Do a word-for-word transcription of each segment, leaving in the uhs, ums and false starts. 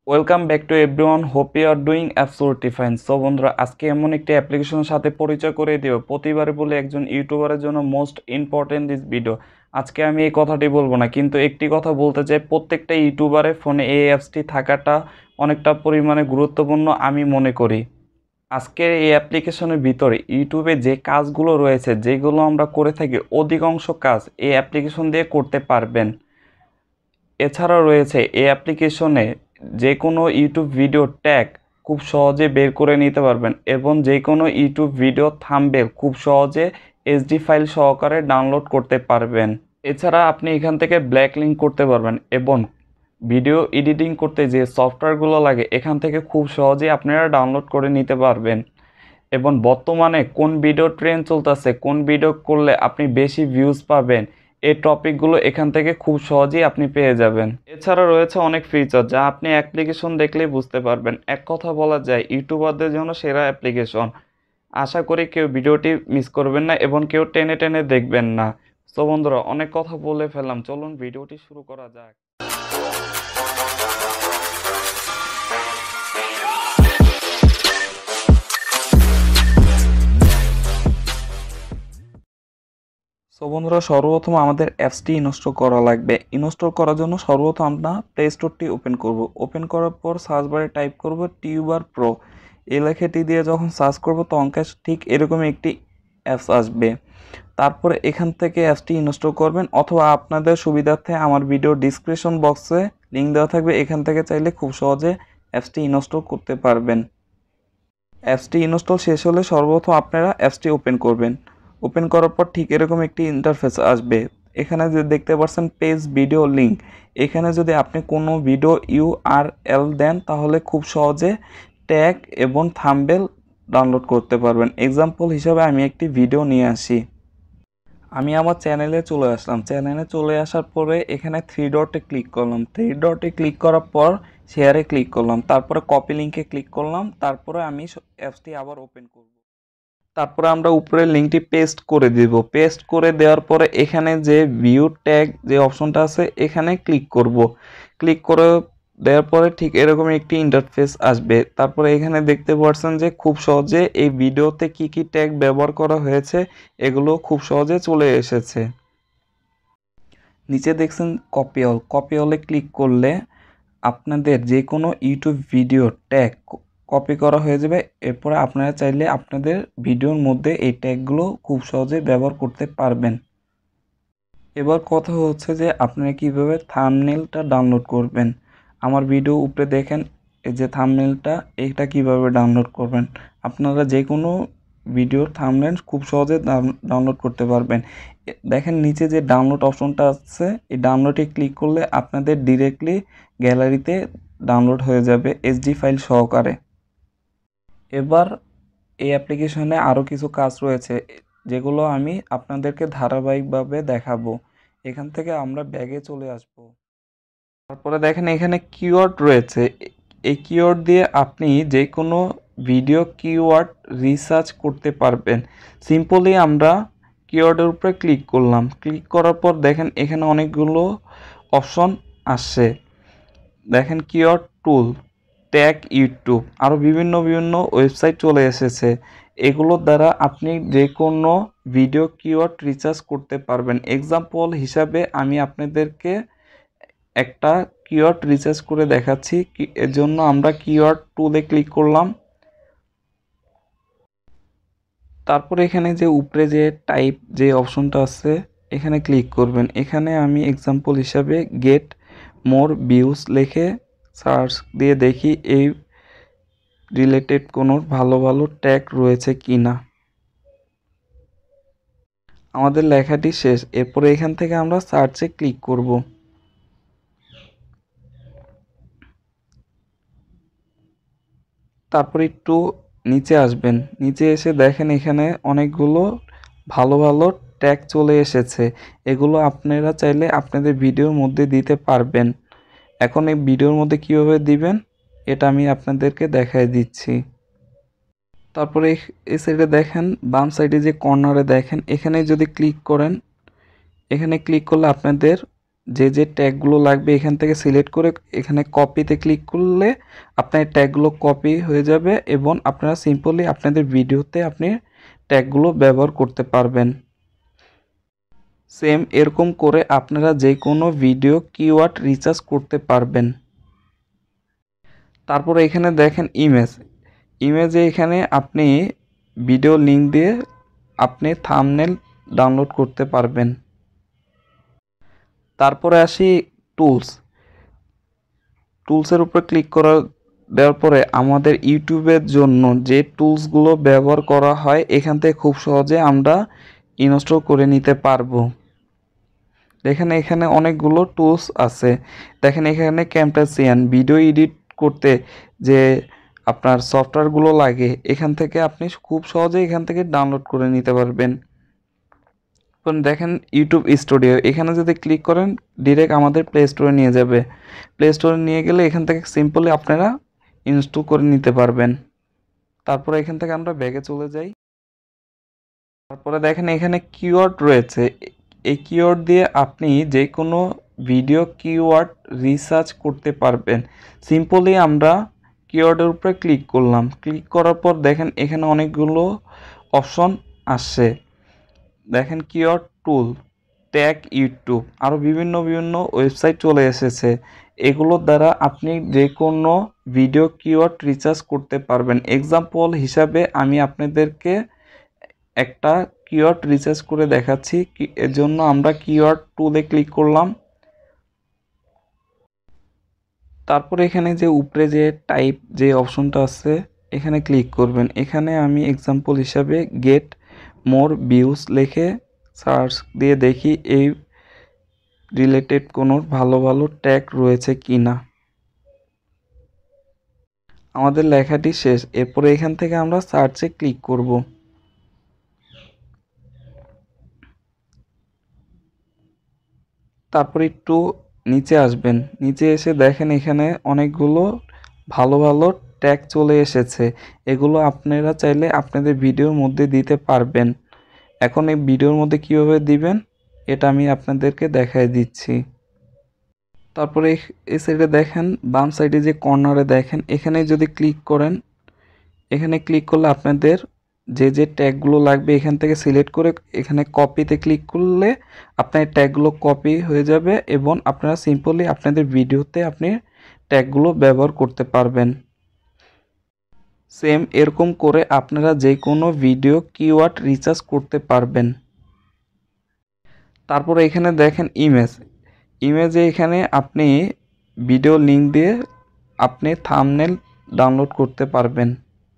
Welcome back to everyone, hope you are doing absolutely fine. So বন্ধুরা, আজকে এমন একটি অ্যাপ্লিকেশনের সাথে পরিচয় করে দিও প্রতিবারে বলে একজন ইউটিউবারের জন্য মোস্ট ইম্পর্টেন্ট দিস ভিডিও। আজকে আমি এই কথাটি বলবো না, কিন্তু একটি কথা বলতে চাই, প্রত্যেকটা ইউটিউবারের ফোনে এই অ্যাপসটি থাকাটা অনেকটা পরিমাণে গুরুত্বপূর্ণ আমি মনে করি। আজকের এই অ্যাপ্লিকেশনের ভিতরে ইউটিউবে যে কাজগুলো রয়েছে, যেগুলো আমরা করে থাকি, অধিকাংশ কাজ এই অ্যাপ্লিকেশন দিয়ে করতে পারবেন। এছাড়া রয়েছে এই অ্যাপ্লিকেশনে যে কোনো ইউটিউব ভিডিও ট্যাগ খুব সহজে বের করে নিতে পারবেন এবং যে কোনো ইউটিউব ভিডিও থাম্বনেল খুব সহজে এইচডি ফাইল সহকারে ডাউনলোড করতে পারবেন। এছাড়া আপনি এখান থেকে ব্ল্যাক লিঙ্ক করতে পারবেন এবং ভিডিও এডিটিং করতে যে সফটওয়্যারগুলো লাগে এখান থেকে খুব সহজেই আপনারা ডাউনলোড করে নিতে পারবেন। এবং বর্তমানে কোন ভিডিও ট্রেন্ড চলতেছে, কোন ভিডিও করলে আপনি বেশি ভিউজ পাবেন, এই টপিকগুলো এখান থেকে খুব সহজেই আপনি পেয়ে যাবেন। এছাড়া রয়েছে অনেক ফিচার যা আপনি অ্যাপ্লিকেশন দেখলেই বুঝতে পারবেন। এক কথা বলা যায়, ইউটিউবারদের জন্য সেরা অ্যাপ্লিকেশন। আশা করি কেউ ভিডিওটি মিস করবেন না এবং কেউ টেনে টেনে দেখবেন না। সো বন্ধুরা, অনেক কথা বলে ফেললাম, চলুন ভিডিওটি শুরু করা যাক। সো বন্ধুরা, সর্বপ্রথম আমাদের অ্যাপসটি ইনস্টল করা লাগবে। ইনস্টল করার জন্য সর্বপ্রথম আমরা প্লে স্টোরটি ওপেন করব। ওপেন করার পর সার্চ বারে টাইপ করব টিউবার প্রো। এই লেখাটি দিয়ে যখন সার্চ করব তখন ঠিক এরকম একটি অ্যাপস আসবে। তারপরে এখান থেকে অ্যাপসটি ইনস্টল করবেন, অথবা আপনাদের সুবিধার্থে আমার ভিডিও ডিসক্রিপশন বক্সে লিঙ্ক দেওয়া থাকবে, এখান থেকে চাইলে খুব সহজে অ্যাপসটি ইনস্টল করতে পারবেন। অ্যাপসটি ইনস্টল শেষ হলে সর্বপ্রথম আপনারা অ্যাপসটি ওপেন করবেন। ওপেন করার পর ঠিক এরকম একটি ইন্টারফেস আসবে। এখানে যে দেখতে পাচ্ছেন পেজ ভিডিও লিঙ্ক, এখানে যদি আপনি কোনো ভিডিও ইউআরএল দেন তাহলে খুব সহজে ট্যাগ এবং থাম্বনেল ডাউনলোড করতে পারবেন। এক্সাম্পল হিসাবে আমি একটি ভিডিও নিয়ে আসি। আমি আমার চ্যানেলে চলে আসলাম। চ্যানেলে চলে আসার পরে এখানে থ্রি ডটে ক্লিক করলাম। থ্রি ডটে ক্লিক করার পর শেয়ারে ক্লিক করলাম, তারপরে কপি লিঙ্কে ক্লিক করলাম, তারপরে আমি অ্যাপসটি আবার ওপেন করব। তারপরে আমরা উপরে লিঙ্কটি পেস্ট করে দিব। পেস্ট করে দেওয়ার পরে এখানে যে ভিউ ট্যাগ যে অপশনটা আছে এখানে ক্লিক করব। ক্লিক করে দেওয়ার পরে ঠিক এরকম একটি ইন্টারফেস আসবে। তারপরে এখানে দেখতে পাচ্ছেন যে খুব সহজে এই ভিডিওতে কি কি ট্যাগ ব্যবহার করা হয়েছে এগুলো খুব সহজে চলে এসেছে। নিচে দেখছেন কপি অল। কপি অলে ক্লিক করলে আপনাদের যে কোনো ইউটিউব ভিডিও ট্যাগ কপি করা হয়ে যাবে। এরপরে আপনারা চাইলে আপনাদের ভিডিওর মধ্যে এই ট্যাগগুলো খুব সহজে ব্যবহার করতে পারবেন। এবার কথা হচ্ছে যে আপনারা কিভাবে থাম্বনেলটা ডাউনলোড করবেন। আমার ভিডিও উপরে দেখেন এই যে থাম্বনেলটা, এটা কিভাবে ডাউনলোড করবেন। আপনারা যে কোনো ভিডিওর থাম্বনেল খুব সহজে ডাউনলোড করতে পারবেন। দেখেন নিচে যে ডাউনলোড অপশনটা আছে, এই ডাউনলোডে ক্লিক করলে আপনাদের ডিরেক্টলি গ্যালারিতে ডাউনলোড হয়ে যাবে এইচডি ফাইল সহকারে। এবার এই অ্যাপ্লিকেশনে আরও কিছু কাজ রয়েছে যেগুলো আমি আপনাদেরকে ধারাবাহিকভাবে দেখাবো। এখান থেকে আমরা ব্যাগে চলে আসব। তারপরে দেখেন এখানে কিওয়ার্ড রয়েছে। এই কিওয়ার্ড দিয়ে আপনি যে কোনো ভিডিও কিওয়ার্ড রিসার্চ করতে পারবেন। সিম্পলি আমরা কিওয়ার্ডের উপরে ক্লিক করলাম। ক্লিক করার পর দেখেন এখানে অনেকগুলো অপশন আসছে। দেখেন কিওয়ার্ড টুল, ট্যাগ ইউটিউব, আরও বিভিন্ন বিভিন্ন ওয়েবসাইট চলে এসেছে। এগুলোর দ্বারা আপনি যে কোনো ভিডিও কিওয়ার্ড রিসার্চ করতে পারবেন। এক্সাম্পল হিসাবে আমি আপনাদেরকে একটা কিওয়ার্ড রিসার্চ করে দেখাচ্ছি। এর জন্য আমরা কিওয়ার্ড টুলে ক্লিক করলাম। তারপরে এখানে যে উপরে যে টাইপ যে অপশনটা আছে এখানে ক্লিক করবেন। এখানে আমি এক্সাম্পল হিসাবে গেট মোর ভিউজ লিখে সার্চ দিয়ে দেখি এই রিলেটেড কোনো ভালো ভালো ট্যাগ রয়েছে কি না। আমাদের লেখাটি শেষ। এরপরে এখান থেকে আমরা সার্চে ক্লিক করব। তারপর একটু নিচে আসবেন। নিচে এসে দেখেন এখানে অনেকগুলো ভালো ভালো ট্যাগ চলে এসেছে। এগুলো আপনারা চাইলে আপনাদের ভিডিওর মধ্যে দিতে পারবেন। এখন এই ভিডিওর মধ্যে কিভাবে দিবেন এটা আমি আপনাদেরকে দেখাই দিচ্ছি। তারপরে এই সাইডে দেখেন, বাম সাইডে যে কর্নারে দেখেন এখানে যদি ক্লিক করেন, এখানে ক্লিক করলে আপনাদের যে যে ট্যাগগুলো লাগবে এখান থেকে সিলেক্ট করে এখানে কপিতে ক্লিক করলে আপনার ট্যাগগুলো কপি হয়ে যাবে এবং আপনারা সিম্পলি আপনাদের ভিডিওতে আপনি ট্যাগগুলো ব্যবহার করতে পারবেন। সেম এরকম করে আপনারা যে কোনো ভিডিও কিওয়ার্ড রিসার্চ করতে পারবেন। তারপরে এখানে দেখেন ইমেজ, ইমেজে এখানে আপনি ভিডিও লিঙ্ক দিয়ে আপনি থাম্বনেল ডাউনলোড করতে পারবেন। তারপরে আসি টুলস, টুলসের উপর ক্লিক করা দেওয়ার পরে আমাদের ইউটিউবের জন্য যে টুলসগুলো ব্যবহার করা হয় এখান থেকে খুব সহজে আমরা ইনস্টল করে নিতে পারবো। দেখেন এখানে অনেকগুলো টুলস আছে। দেখেন এখানে ক্যামটাসিয়ান ভিডিও এডিট করতে যে আপনার সফটওয়্যারগুলো লাগে এখান থেকে আপনি খুব সহজে এখান থেকে ডাউনলোড করে নিতে পারবেন। দেখেন ইউটিউব স্টুডিও, এখানে যদি ক্লিক করেন ডিরেক্ট আমাদের প্লে স্টোরে নিয়ে যাবে। প্লে স্টোরে নিয়ে গেলে এখান থেকে সিম্পলি আপনারা ইনস্টল করে নিতে পারবেন। তারপরে এখান থেকে আমরা ব্যাগে চলে যাই। তারপরে দেখেন এখানে কিওয়ার্ড রয়েছে, এই কিওয়ার্ড দিয়ে আপনি যে কোনো ভিডিও কিওয়ার্ড রিসার্চ করতে পারবেন। সিম্পলি আমরা কিওয়ার্ডের উপরে ক্লিক করলাম, ক্লিক করার পর দেখেন এখানে অনেকগুলো অপশন আসছে। দেখেন কিওয়ার্ড টুল, ট্যাগ ইউটিউব, আরও বিভিন্ন বিভিন্ন ওয়েবসাইট চলে এসেছে। এগুলোর দ্বারা আপনি যে কোনো ভিডিও কিওয়ার্ড রিসার্চ করতে পারবেন। এক্সাম্পল হিসাবে আমি আপনাদেরকে একটা কিওয়ার্ড রিসার্চ করে দেখাচ্ছি। এর জন্য আমরা কিওয়ার্ড টুলে ক্লিক করলাম। তারপরে এখানে যে উপরে যে টাইপ যে অপশনটা আছে এখানে ক্লিক করবেন। এখানে আমি এক্সাম্পল হিসাবে গেট মোর ভিউজ লিখে সার্চ দিয়ে দেখি এই রিলেটেড কোনো ভালো ভালো ট্যাগ রয়েছে কি না। আমাদের লেখাটি শেষ, এরপরে এখান থেকে আমরা সার্চে ক্লিক করব। তারপর একটু নিচে আসবেন, নিচে এসে দেখেন এখানে অনেকগুলো ভালো ভালো ট্যাগ চলে এসেছে। এগুলো আপনারা চাইলে আপনাদের ভিডিওর মধ্যে দিতে পারবেন। এখন এই ভিডিওর মধ্যে কিভাবে দিবেন এটা আমি আপনাদেরকে দেখাই দিচ্ছি। তারপরে এই সাইডে দেখেন বাম সাইডে যে কর্নারে দেখেন এখানে যদি ক্লিক করেন, এখানে ক্লিক করলে আপনাদের যে যে ট্যাগগুলো লাগবে এখান থেকে সিলেক্ট করে এখানে কপিতে ক্লিক করলে আপনার ট্যাগগুলো কপি হয়ে যাবে এবং আপনারা সিম্পলি আপনাদের ভিডিওতে আপনি ট্যাগগুলো ব্যবহার করতে পারবেন। সেম এরকম করে আপনারা যে কোনো ভিডিও কিওয়ার্ড রিসার্চ করতে পারবেন। তারপরে এখানে দেখেন ইমেজ, ইমেজে এখানে আপনি ভিডিও লিঙ্ক দিয়ে আপনি থাম্বনেল ডাউনলোড করতে পারবেন।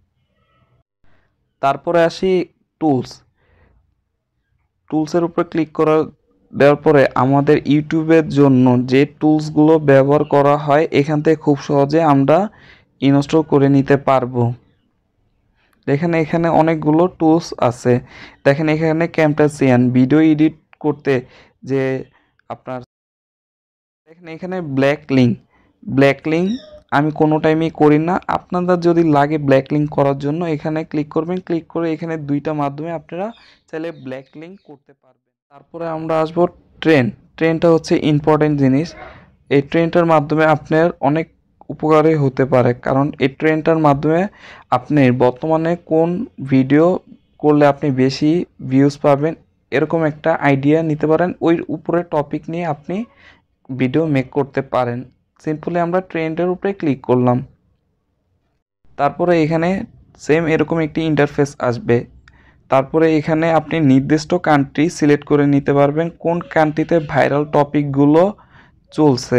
তারপরে আসি টুলস, টুলসের উপর ক্লিক করা দেওয়ার পরে আমাদের ইউটিউবের জন্য যে টুলসগুলো ব্যবহার করা হয় এখান থেকে খুব সহজে আমরা ইনস্টল করে নিতে পারবো। দেখেন এখানে অনেকগুলো টুলস আছে। দেখেন এখানে ক্যামটাসিয়ান ভিডিও এডিট করতে যে আপনার দেখেন এখানে ব্ল্যাক লিঙ্ক, ব্ল্যাক লিঙ্ক আমি কোনো টাইমই করি না। আপনাদের যদি লাগে ব্ল্যাক লিঙ্ক করার জন্য এখানে ক্লিক করবেন, ক্লিক করে এখানে দুইটা মাধ্যমে আপনারা চাইলে ব্ল্যাক লিঙ্ক করতে পারবেন। তারপরে আমরা আসবো ট্রেন, ট্রেনটা হচ্ছে ইম্পর্টেন্ট জিনিস। এই ট্রেনটার মাধ্যমে আপনার অনেক উপকারী হতে পারে, কারণ এই ট্রেনটার মাধ্যমে আপনি বর্তমানে কোন ভিডিও করলে আপনি বেশি ভিউজ পাবেন এরকম একটা আইডিয়া নিতে পারেন। ওই উপরে টপিক নিয়ে আপনি ভিডিও মেক করতে পারেন। সিম্পলি আমরা ট্রেন্ডের উপরে ক্লিক করলাম। তারপরে এখানে সেম এরকম একটি ইন্টারফেস আসবে। তারপরে এখানে আপনি নির্দিষ্ট কান্ট্রি সিলেক্ট করে নিতে পারবেন, কোন কান্ট্রিতে ভাইরাল টপিকগুলো চলছে।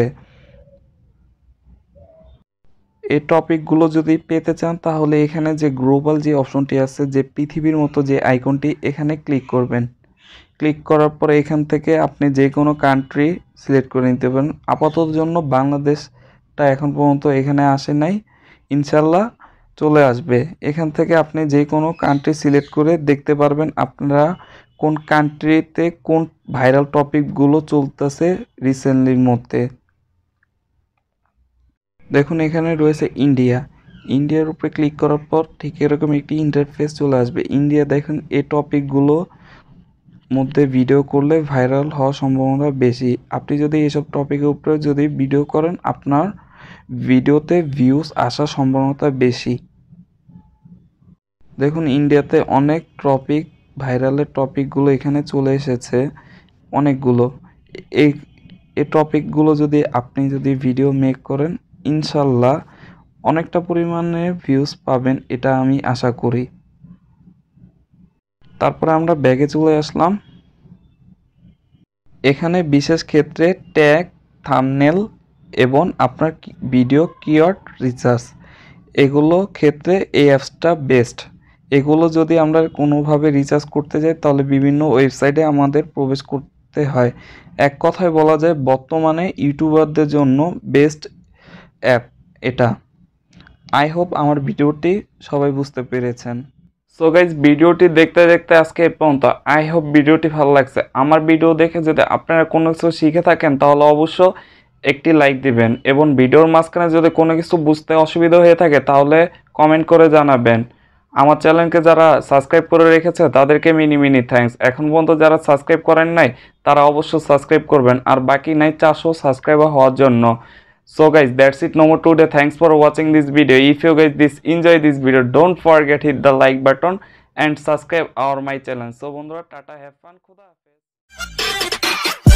এই টপিকগুলো যদি পেতে চান তাহলে এখানে যে গ্লোবাল যে অপশনটি আছে, যে পৃথিবীর মতো যে আইকনটি, এখানে ক্লিক করবেন। ক্লিক করার পরে এখান থেকে আপনি যে কোনো কান্ট্রি সিলেক্ট করে নিতে পারেন। আপাতত জন্য বাংলাদেশটা এখন পর্যন্ত এখানে আসে নাই, ইনশাল্লাহ চলে আসবে। এখান থেকে আপনি যে কোনো কান্ট্রি সিলেক্ট করে দেখতে পারবেন আপনারা কোন কান্ট্রিতে কোন ভাইরাল টপিকগুলো চলতেছে রিসেন্টলির মধ্যে। দেখুন এখানে রয়েছে ইন্ডিয়া, ইন্ডিয়ার উপরে ক্লিক করার পর ঠিক এরকম একটি ইন্টারফেস চলে আসবে। ইন্ডিয়া দেখুন এই টপিকগুলো মধ্যে ভিডিও করলে ভাইরাল হওয়ার সম্ভাবনা বেশি। আপনি যদি এসব টপিকের উপরে যদি ভিডিও করেন আপনার ভিডিওতে ভিউজ আসার সম্ভাবনা বেশি। দেখুন ইন্ডিয়াতে অনেক টপিক ভাইরালের টপিকগুলো এখানে চলে এসেছে অনেকগুলো। এই এই টপিকগুলো যদি আপনি যদি ভিডিও মেক করেন ইনশাল্লাহ অনেকটা পরিমাণে ভিউজ পাবেন, এটা আমি আশা করি। তারপরে আমরা ব্যাগে চলে আসলাম। এখানে বিশেষ ক্ষেত্রে ট্যাগ, থাম্বনেল এবং আপনার ভিডিও কিওয়ার্ড রিসার্চ এগুলো ক্ষেত্রে এই অ্যাপসটা বেস্ট। এগুলো যদি আমরা কোনোভাবে রিসার্চ করতে যাই তাহলে বিভিন্ন ওয়েবসাইটে আমাদের প্রবেশ করতে হয়। এক কথায় বলা যায় বর্তমানে ইউটিউবারদের জন্য বেস্ট অ্যাপ এটা। আই হোপ আমার ভিডিওটি সবাই বুঝতে পেরেছেন। সো গাইজ ভিডিওটি দেখতে দেখতে আজকে এই পর্যন্ত। আই হোপ ভিডিওটি ভালো লাগছে। আমার ভিডিও দেখে যদি আপনারা কোনো কিছু শিখে থাকেন তাহলে অবশ্য একটি লাইক দিবেন এবং ভিডিওর মাঝখানে যদি কোনো কিছু বুঝতে অসুবিধা হয়ে থাকে তাহলে কমেন্ট করে জানাবেন। আমার চ্যানেলকে যারা সাবস্ক্রাইব করে রেখেছে তাদেরকে মিনি মিনি থ্যাঙ্কস। এখন পর্যন্ত যারা সাবস্ক্রাইব করেন নাই তারা অবশ্যই সাবস্ক্রাইব করবেন, আর বাকি নাই চারশো সাবস্ক্রাইবার হওয়ার জন্য। So guys, that's it no more today. Thanks for watching this video. If you guys this enjoy this video, don't forget hit the like button and subscribe our my channel. So bondhura tata, have fun, khuda hafiz.